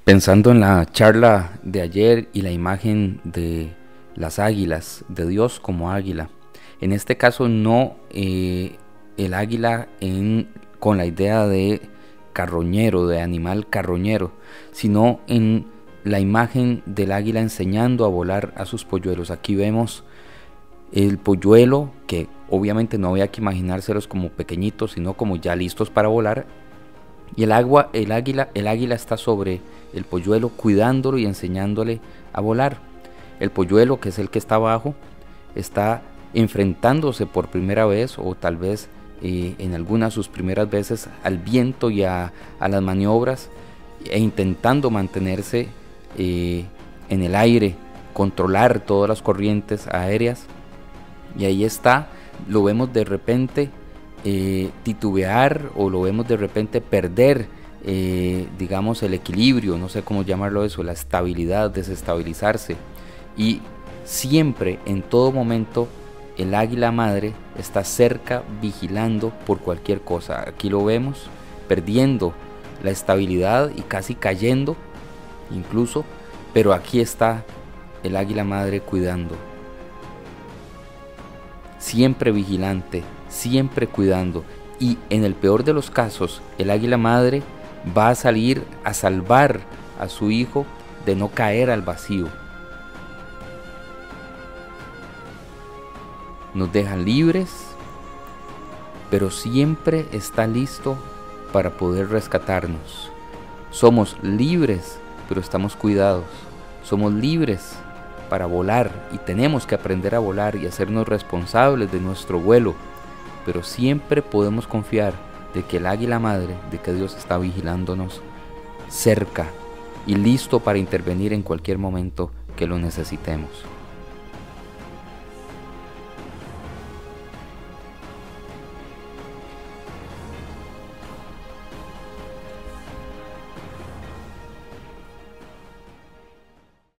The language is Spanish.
Pensando en la charla de ayer y la imagen de las águilas, de Dios como águila, en este caso no el águila con la idea de carroñero, de animal carroñero, sino en la imagen del águila enseñando a volar a sus polluelos. Aquí vemos el polluelo, que obviamente no había que imaginárselos como pequeñitos, sino como ya listos para volar. Y el águila está sobre el polluelo, cuidándolo y enseñándole a volar. El polluelo, que es el que está abajo, está enfrentándose por primera vez, o tal vez en algunas de sus primeras veces, al viento y a las maniobras, e intentando mantenerse en el aire, controlar todas las corrientes aéreas. Y ahí está, lo vemos de repente titubear, o lo vemos de repente perder digamos el equilibrio, no sé cómo llamarlo eso, la estabilidad, desestabilizarse. Y siempre, en todo momento, el águila madre está cerca, vigilando por cualquier cosa. Aquí lo vemos perdiendo la estabilidad y casi cayendo incluso, pero aquí está el águila madre cuidando, siempre vigilante, siempre cuidando. Y en el peor de los casos, el águila madre va a salir a salvar a su hijo de no caer al vacío. Nos deja libres, pero siempre está listo para poder rescatarnos. Somos libres, pero estamos cuidados. Somos libres para volar, y tenemos que aprender a volar y hacernos responsables de nuestro vuelo, pero siempre podemos confiar de que el águila madre, de que Dios está vigilándonos cerca y listo para intervenir en cualquier momento que lo necesitemos.